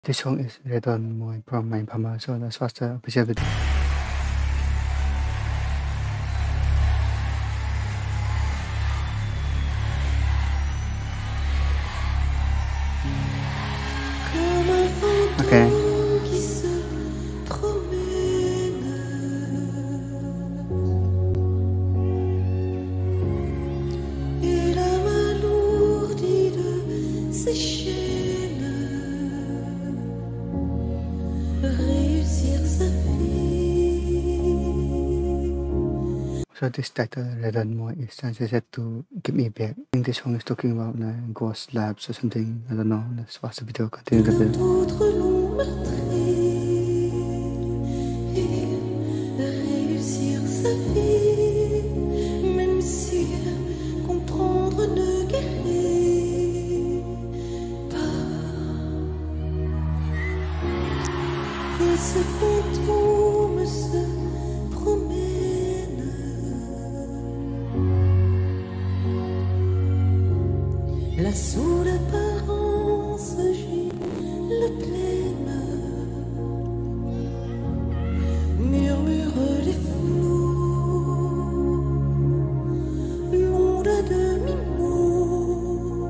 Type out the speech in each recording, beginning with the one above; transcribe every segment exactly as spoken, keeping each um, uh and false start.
This song is Redonne Moi from my Pama, so let's watch the official video. Okay. So this title, Redonne Moi, is translated to give me back. I think this song is talking about like ghost labs or something. I don't know. Let's watch the video. Continue the video. Là sous l'apparence gît la plaine, murmure les flots, l'onde à demi-mot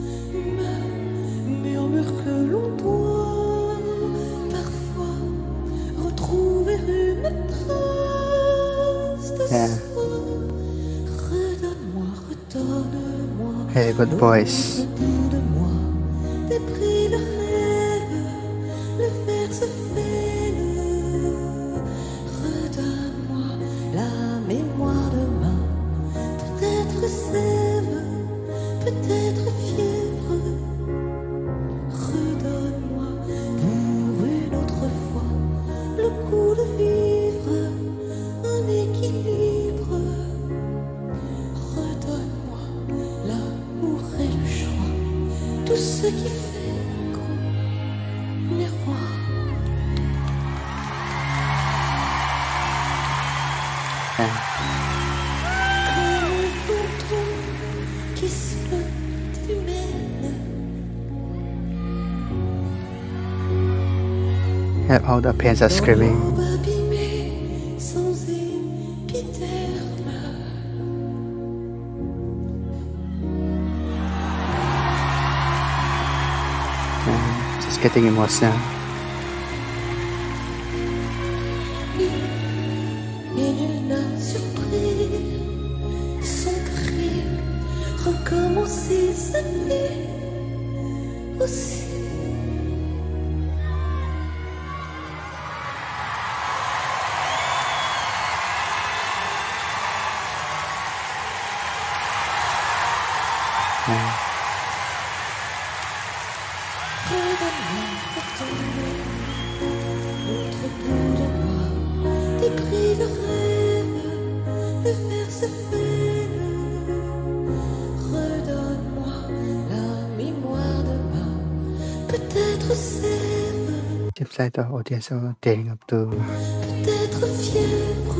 me murmure que l'on doit parfois retrouver une trace de Yeah. soi. Redonne-moi, redonne-moi. Hey, good voice. De moi, des prix de rêve, le fer se fêle. Redonne-moi la mémoire de main, peut-être sève, peut-être fièvre. Redonne-moi pour une autre fois le goût de vivre, un équilibre. Redonne-moi l'amour et le choix, tout ce qui fait qu'on est roi. Yeah. Comme un fantôme qui se humène. Yeah, all the pants are screaming. Dans l'aube abîmée, sans épitherme. Yeah, just getting emotional. Et nul n'a surpris son cri, recommencer sa vie aussi. Yeah. Redonne-moi, redonne-moi l'autre bout de moi, des cris de rêve, le fer se fêle. Redonne-moi la mémoire de main, peut-être sève, Seems like the audience are tearing up too. peut-être fièvre.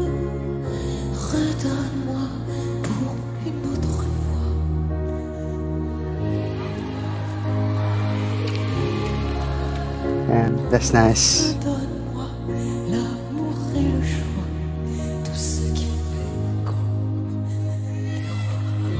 Redonne-moi pour une autre fois. And that's nice. Redonne-moi l'amour et le choix, tout ce qui fait qu'on est roi.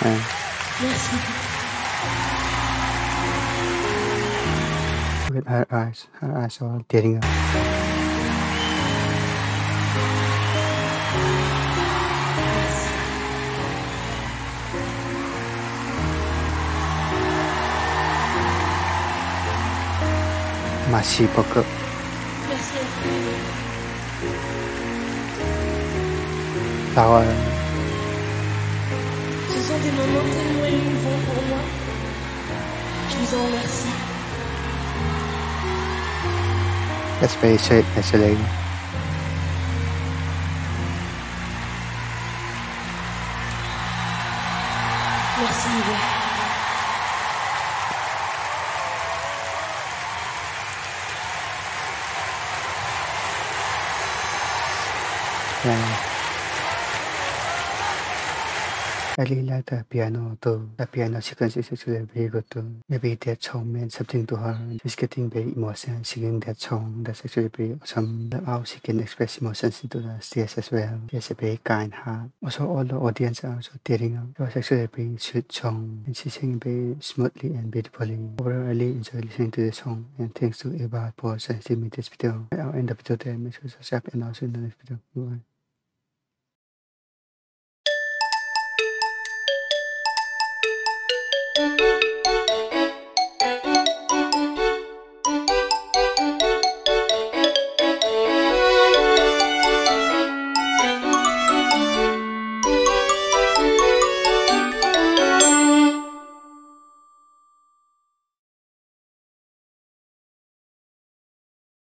Yeah. Merci. Look at her eyes. Her eyes are tearing up. Merci Poco. Merci à vous. Flower. Ce sont des moments tellement émouvants pour moi. Je vous en remercie. That's very sweet, actually. Merci, Mylène. Yeah. I really like the piano too. The piano sequence is actually very good too. Maybe that song meant something to her. She's getting very emotional singing that song. That's actually very awesome. The how she can express emotions into the stage as well. She has a very kind heart. Also, all the audience are also tearing up. It was actually a very sweet song, and she sang very smoothly and beautifully. Overall, I really enjoy listening to the song. And thanks to Eva for sending me this video. I'll end the video there. Make sure to subscribe and also in the next video. Bye.